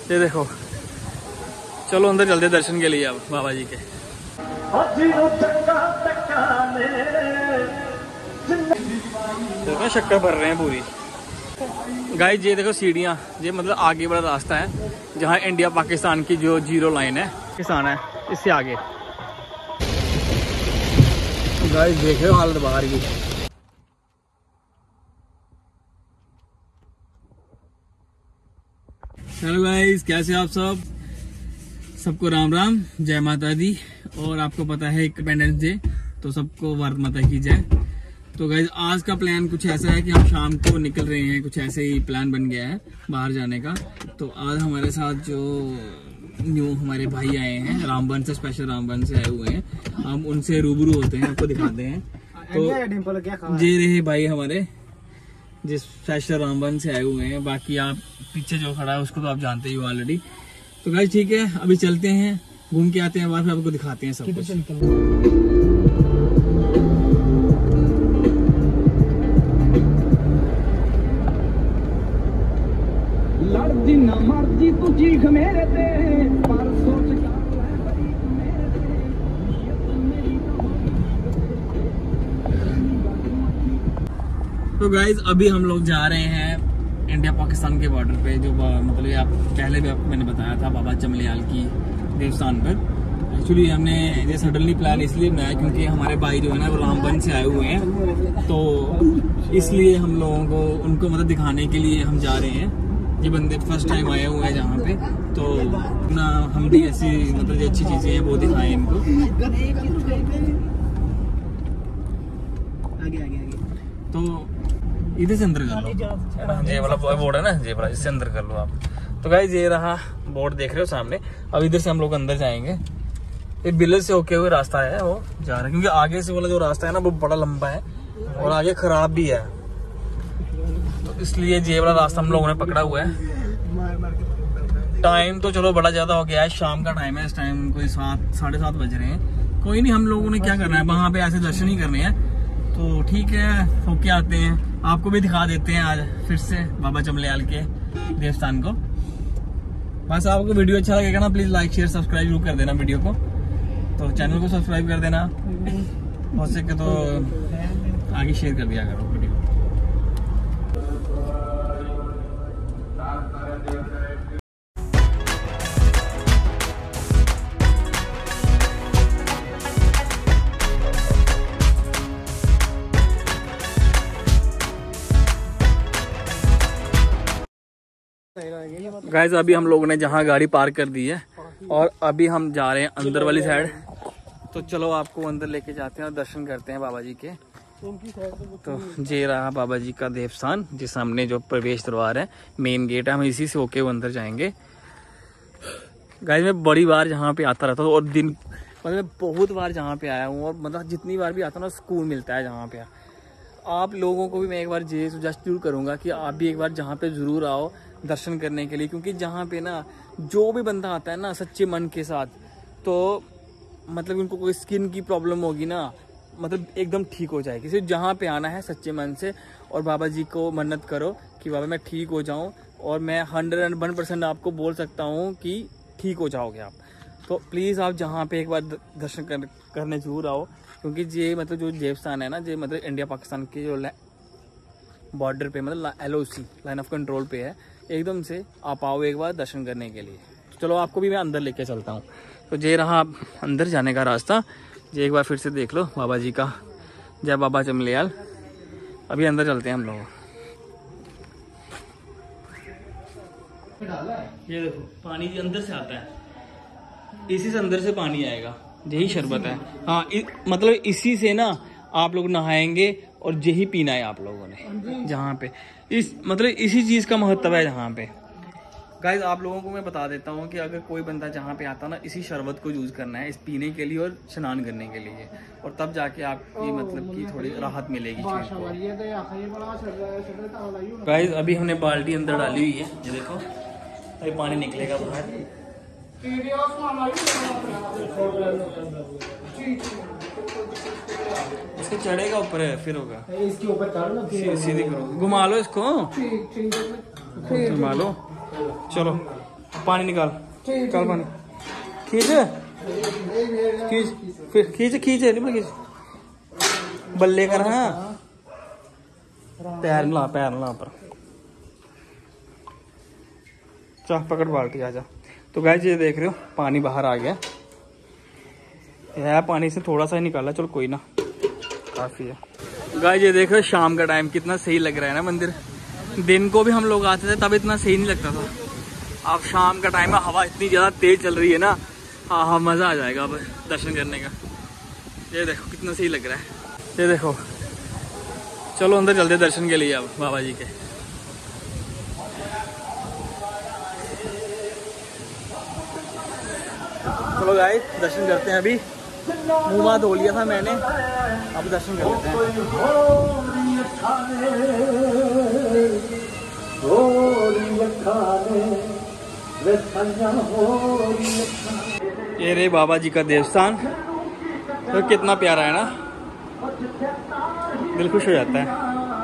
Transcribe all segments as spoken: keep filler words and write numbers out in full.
ये देखो, चलो अंदर चलते दर्शन के लिए अब बाबा जी के। देखो शक्कर भर रहे हैं पूरी। गाइस ये देखो सीढ़ियाँ, ये मतलब आगे बड़ा रास्ता है जहाँ इंडिया पाकिस्तान की जो जीरो लाइन है किसान है, इससे आगे। गाइस देखो हालत बाहर की। हेलो गाइस, कैसे आप सब? सबको राम राम, जय माता दी। और आपको पता है इंडिपेंडेंस डे, तो सबको भारत माता की जय। तो गाइस आज का प्लान कुछ ऐसा है कि हम शाम को निकल रहे हैं, कुछ ऐसे ही प्लान बन गया है बाहर जाने का। तो आज हमारे साथ जो न्यू हमारे भाई आए हैं, रामबन से, स्पेशल रामबन से आए हुए हैं, हम उनसे रूबरू होते हैं, आपको दिखाते हैं। तो ये रहे भाई हमारे जिस स्पेशल रामबन से आए हुए हैं। बाकी आप पीछे जो खड़ा है उसको तो आप जानते ही हो ऑलरेडी। तो गाइस ठीक है, अभी चलते हैं, घूम के आते हैं, बाद में आपको दिखाते हैं सब कुछ। तो गाइज अभी हम लोग जा रहे हैं इंडिया पाकिस्तान के बॉर्डर पे, जो मतलब आप पहले भी आपको मैंने बताया था, बाबा चमलियाल की देवस्थान पर। एक्चुअली हमने ये सडनली प्लान इसलिए बनाया क्योंकि हमारे भाई जो है ना वो रामबन से आए हुए हैं, तो इसलिए हम लोगों को उनको मतलब दिखाने के लिए हम जा रहे हैं। ये बंदे फर्स्ट टाइम आए हुए हैं जहाँ पे, तो ना हम भी ऐसी मतलब जो अच्छी चीजें हैं वो दिखाएं इनको। आगे आगे आगे तो इधर से अंदर कर लो, ये वाला बोर्ड है ना, ये वाला, इससे अंदर कर लो आप। तो गाइस ये रहा बोर्ड, देख रहे हो सामने। अब इधर से हम लोग अंदर जाएंगे। ये बिलर से होके हुए रास्ता है वो जा रहा है, क्योंकि आगे से वाला जो रास्ता है ना वो बड़ा लंबा है और आगे खराब भी है, तो इसलिए ये वाला रास्ता हम लोगों ने पकड़ा हुआ है। टाइम तो चलो बड़ा ज्यादा हो गया है, शाम का टाइम है, इस टाइम कोई सात साढ़े सात बज रहे हैं। कोई नहीं, हम लोगों ने क्या करना है, वहां पे ऐसे दर्शन ही करने हैं। तो ठीक है, होके आते हैं, आपको भी दिखा देते हैं आज फिर से बाबा चमलियाल के देवस्थान को। बस आपको वीडियो अच्छा लगेगा ना, प्लीज लाइक शेयर सब्सक्राइब जरूर कर देना वीडियो को। तो चैनल को सब्सक्राइब कर देना, हो सके तो आगे शेयर कर दिया करो वीडियो। गाइस अभी हम लोगों ने जहाँ गाड़ी पार्क कर दी है और अभी हम जा रहे हैं अंदर वाली साइड। तो चलो आपको अंदर लेके जाते हैं और दर्शन करते हैं बाबा जी के। तो ये रहा बाबा जी का देवस्थान, जिस सामने जो प्रवेश द्वार है, मेन गेट है, हम इसी से होके अंदर जाएंगे। गाइस मैं बड़ी बार जहाँ पे आता रहता हूँ और दिन मतलब बहुत बार जहाँ पे आया हूँ, और मतलब जितनी बार भी आता हूँ ना सुकून मिलता है जहाँ पे। आप लोगों को भी मैं एक बार ये सुजेस्ट जरूर करूँगा कि आप भी एक बार जहाँ पे ज़रूर आओ दर्शन करने के लिए, क्योंकि जहाँ पे ना जो भी बंदा आता है ना सच्चे मन के साथ, तो मतलब उनको कोई स्किन की प्रॉब्लम होगी ना, मतलब एकदम ठीक हो जाएगी। सिर्फ जहाँ पे आना है सच्चे मन से और बाबा जी को मन्नत करो कि बाबा मैं ठीक हो जाऊँ, और मैं हंड्रेड एंड वन परसेंट आपको बोल सकता हूँ कि ठीक हो जाओगे आप। तो प्लीज़ आप जहाँ पे एक बार दर्शन कर, करने जरूर आओ, क्योंकि ये मतलब जो देवस्थान है ना, ये मतलब इंडिया पाकिस्तान के जो बॉर्डर पे, मतलब L O C line of control पे है, एकदम से आप आओ एक बार दर्शन करने के लिए। तो चलो आपको भी मैं अंदर लेके चलता हूँ। तो ये रहा अंदर जाने का रास्ता, ये एक बार फिर से देख लो बाबा जी का, जय बाबा चमलियाल। अभी अंदर चलते हैं हम लोग। ये देखो पानी अंदर से आता है, इसी से अंदर से पानी आएगा, यही शरबत है। हाँ इ, मतलब इसी से ना आप लोग नहाएंगे और यही पीना है आप लोगों ने जहाँ पे, इस मतलब इसी चीज का महत्व है जहाँ पे। गाइज आप लोगों को मैं बता देता हूँ कि अगर कोई बंदा जहाँ पे आता ना, इसी शरबत को यूज करना है इस पीने के लिए और स्नान करने के लिए, और तब जाके आपकी मतलब की थोड़ी राहत मिलेगी। गाइज अभी हमने बाल्टी अंदर डाली हुई है, ये देखो अभी पानी निकलेगा बाहर। इसके चढ़ेगा ऊपर है, फिर होगा इसके ऊपर करो ना, सीधी करो, घुमा लो इसको, घुमा लो। चलो पानी निकाल, निकाल पानी, खींच खींच फिर खींच खींच खींच बल्ले कर। हाँ पैर ला, पैर ला पर, चाह पकड़ बाल्टी, आजा। तो गाइस ये देख रहे हो पानी बाहर आ गया है, पानी से थोड़ा सा ही निकाला, चलो कोई ना, काफी है। गाइस ये देख रहे हो शाम का टाइम कितना सही लग रहा है ना मंदिर। दिन को भी हम लोग आते थे तब इतना सही नहीं लगता था, अब शाम का टाइम है, हवा इतनी ज्यादा तेज चल रही है ना, हाँ हाँ मजा आ जाएगा अब दर्शन करने का। ये देखो कितना सही लग रहा है, ये देखो। चलो अंदर चलते दर्शन के लिए अब बाबा जी के। चलो गाइस दर्शन करते हैं, अभी मुँह वहाँ धो लिया था मैंने, अब दर्शन कर लेते हैं। ये रे बाबा जी का देवस्थान, तो कितना प्यारा है ना, दिल खुश हो जाता है।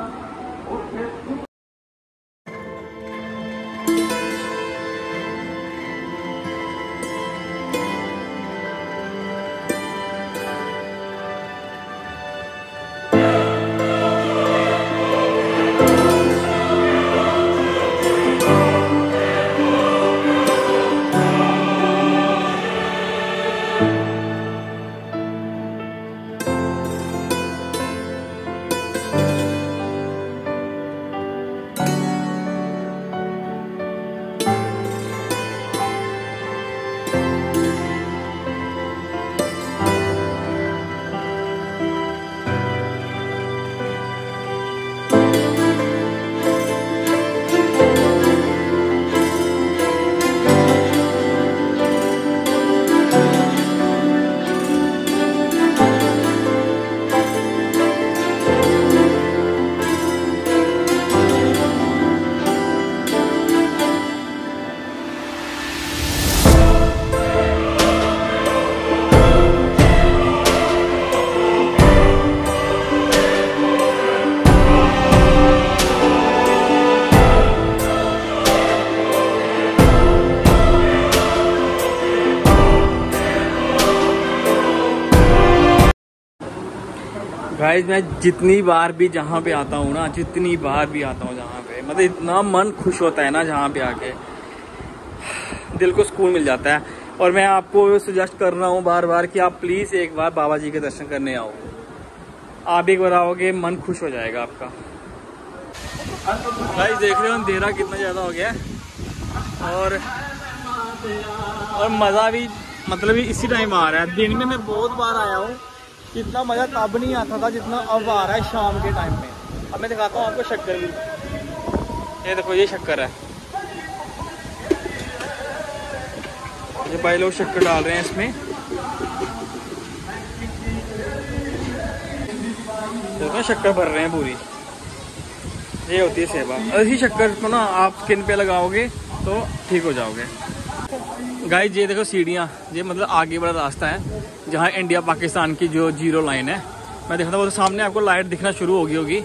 गाइस मैं जितनी बार भी जहाँ पे आता हूँ ना, जितनी बार भी आता हूँ जहाँ पे, मतलब इतना मन खुश होता है ना जहाँ पे आके, दिल को सुकून मिल जाता है। और मैं आपको सजेस्ट कर रहा हूँ बार बार कि आप प्लीज़ एक बार बाबा जी के दर्शन करने आओ, आप एक बार आओगे मन खुश हो जाएगा आपका। गाइस देख रहे हो अंधेरा कितना ज़्यादा हो गया है, और और मज़ा भी मतलब इसी टाइम आ रहा है। दिन में मैं बहुत बार आया हूँ, इतना मज़ा तब नहीं आता था जितना अब आ रहा है शाम के टाइम में। अब मैं दिखाता हूँ आपको शक्कर भी, ये देखो ये शक्कर है, ये भाई लोग शक्कर डाल रहे हैं इसमें, देखो शक्कर भर रहे हैं पूरी, ये होती है सेवा। और इसी शक्कर को ना आप स्किन पे लगाओगे तो ठीक हो जाओगे। गाइस ये देखो सीढ़ियाँ, ये मतलब आगे वाला रास्ता है जहाँ इंडिया पाकिस्तान की जो जीरो लाइन है, मैं देखता हूँ वो तो सामने आपको लाइट दिखना शुरू होगी होगी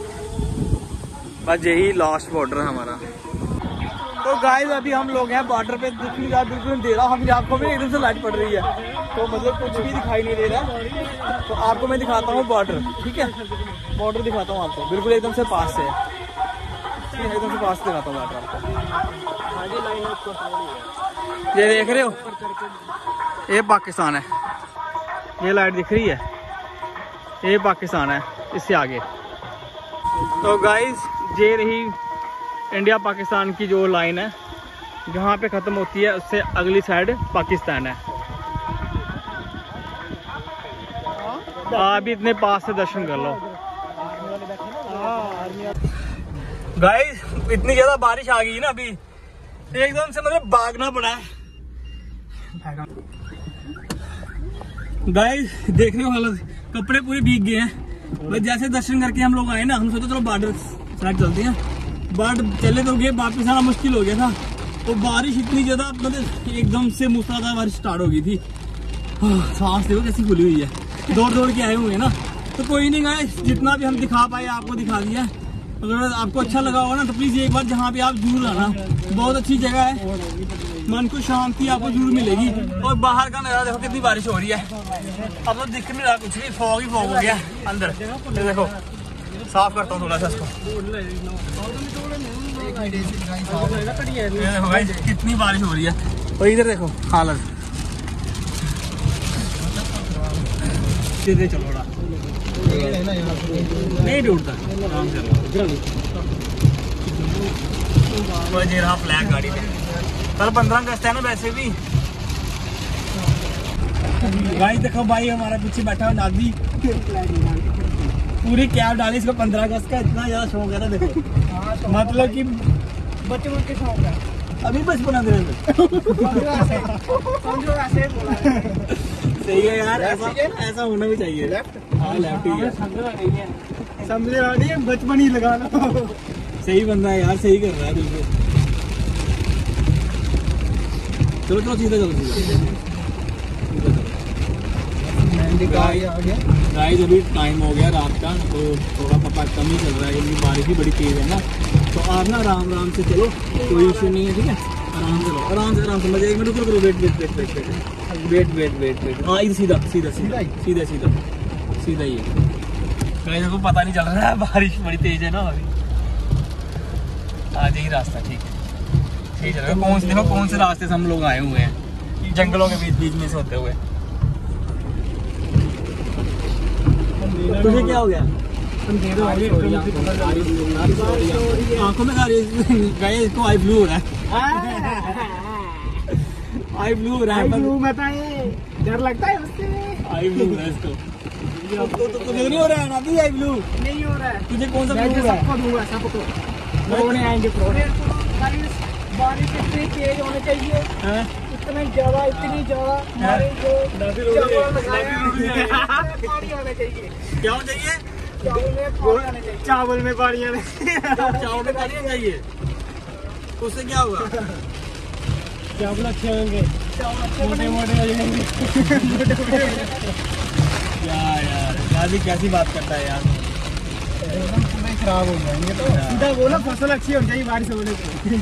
बस यही लास्ट बॉर्डर है हमारा। तो गाइस अभी हम लोग हैं बॉर्डर पे, दिख नहीं रहा बिल्कुल अंधेरा, हम आपको भी एकदम से लाइट पड़ रही है तो मतलब कुछ भी दिखाई नहीं दे रहा। तो आपको मैं दिखाता हूँ बॉर्डर, ठीक है, बॉर्डर दिखाता हूँ आपको बिल्कुल एकदम से पास से, एकदम से पास से दिखाता हूँ बॉर्डर आपको। ये देख रहे हो ये पाकिस्तान है, ये लाइट दिख रही है, ये पाकिस्तान है इससे आगे। तो गाइस ये रही इंडिया पाकिस्तान की जो लाइन है, जहाँ पे ख़त्म होती है उससे अगली साइड पाकिस्तान है। आप भी इतने पास से दर्शन कर लो। गाइस इतनी ज़्यादा बारिश आ गई ना अभी, एकदम से मतलब भागना पड़ा है। गाइस देख रहे हो हालत, कपड़े पूरे भीग गए हैं। बस जैसे दर्शन करके हम लोग आए ना, हम सोचे चलो बॉर्डर साइड चलते हैं, बट चले तो गए, वापस आना मुश्किल हो गया था। तो बारिश इतनी ज्यादा मतलब एकदम से मूसलाधार बारिश स्टार्ट हो गई थी। सांस देखो कैसी खुली हुई है, दौड़ दौड़ के आए हुए ना। तो कोई नहीं गाइस, जितना भी हम दिखा पाए आपको दिखा दिया। अगर आपको अच्छा लगा होगा ना तो प्लीज एक बार जहाँ पे आप जरूर आना, बहुत अच्छी जगह है। मन को शांति आपको जरूर मिलेगी। और बाहर का नजारा देखो कितनी बारिश हो रही है। अब तो दिख नहीं रहा कुछ भी, फॉग ही फॉग हो गया अंदर। ये देखो साफ करता हूँ थोड़ा सा इसको। ये देखो भाई कितनी बारिश हो रही है। और इधर देखो हालत, सीधे चलो थोड़ा नहीं टूटता, आराम से ये रहा फ्लैग गाड़ी पे। कल पंद्रह अगस्त है ना वैसे भी। भाई देखो भाई हमारा पीछे बैठा हुआ नादी, पूरी कैब डाली इसको पंद्रह अगस्त का। इतना ज्यादा शौक है ना देखो, मतलब कि बचपन के शौक है, अभी बचपन दे सही है यार, ऐसा ऐसा होना भी चाहिए। हाँ लेफ्ट ही है, समझे नहीं है, बचपन ही लगा लो। सही बंदा है यार, सही कर रहा है बिल्कुल। चलो चलो सीधा चलो सीधा। गाइस अभी टाइम हो गया रात का, तो थोड़ा पता कम ही चल रहा है क्योंकि बारिश भी बड़ी तेज है ना। तो आप ना आराम आराम से चलो, कोई इशू नहीं है, ठीक है। आराम से लो, आराम से आराम से। मजे एक मिनट रुको, wait wait wait wait wait wait wait wait wait हाँ इधर सीधा सीधा सीधा सीधा सीधा सीधा ही है। गाइस को पता नहीं चल रहा है, बारिश बड़ी तेज है ना अभी। आज ही रास्ता ठीक है, ठीक है। कौन से देखो कौन से रास्ते से हम लोग आए हुए हैं, जंगलों के बीच बीच में से होते हुए। तुझे क्या हो गया? आंखों में गए, इसको आई ब्लू हो रहा है। आई ब्लू हो रहा है, डर लगता है उससे। आई ब्लू हो रहा है इसको। तो तुझे नहीं हो रहा है ना? भी आई ब्लू नहीं हो रहा है। तुझे कौन सा ब्लू हो रहा है? सबको दूंगा, सबको प्रोने आएंगे। प्रोने बारिश इतनी तेज होनी चाहिए, इतनी ज्यादा इतनी ज्यादा हमारे जो पानी आना चाहिए। क्या होना चाहिए? चावल में पानी आना चाहिए। चावल में पानी आना चाहिए, उससे क्या होगा? चावल अच्छे होंगे, मोटे मोटे हो जाएंगे। यार यार गाजी कैसी बात करता है यार, खराब हो जाएंगे। तो सीधा बोला फसल अच्छी हो जाएगी बारिश होने से।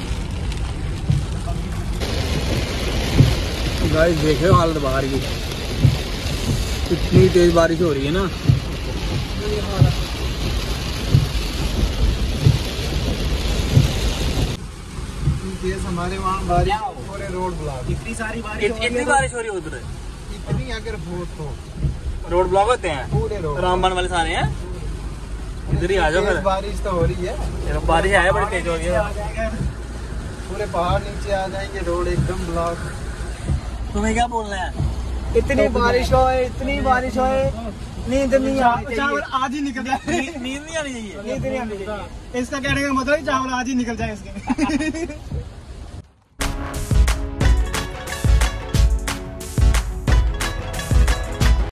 गाइस देख रहे हो हालत बाहर की, इतनी तेज बारिश हो रही है ना। हमारे वहाँ बारिश, पूरे रोड ब्लॉक, इतनी सारी बारिश, इतनी बारिश हो रही है उधर, इतनी अगर बहुत रोड ब्लॉक होते हैं पूरे रोड। रामबन वाले सारे हैं, इधर ही आ जाओ फिर। बारिश तो हो रही है, बारिश है बड़ी तेज हो रही है, पूरे पहाड़ नीचे आ जाएंगे, रोड एकदम ब्लॉक। तुम्हें क्या बोलना है? इतनी बारिश हो, इतनी बारिश हो, नींद नहीं आनी चाहिए। चावल आज ही निकल जाए, नींद नहीं आनी चाहिए, नींद नहीं आनी चाहिए। इसका कहने का मतलब चावल आज ही निकल जाए इसके।